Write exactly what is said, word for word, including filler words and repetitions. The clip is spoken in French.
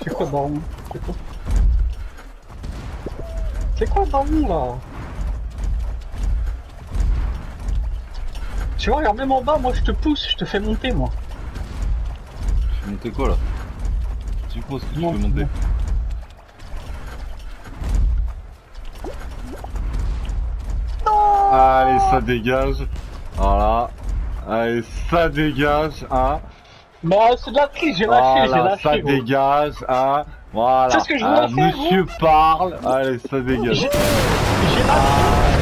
C'est quoi baron? C'est quoi? C'est quoi baron là? Tu vois, regarde même en bas, moi je te pousse, je te fais monter moi. Tu fais monter quoi là? C'est quoi ce que tu Non, fais monter? non. Allez, ça dégage. Voilà. Allez, ça dégage, hein. Bah c'est de la triche, j'ai lâché, j'ai Voilà, lâché. ça Gros. dégage, hein. Voilà. C'est ce que je Ah, voulais faire, monsieur gros. parle. Allez, ça dégage. J'ai j'ai lâché.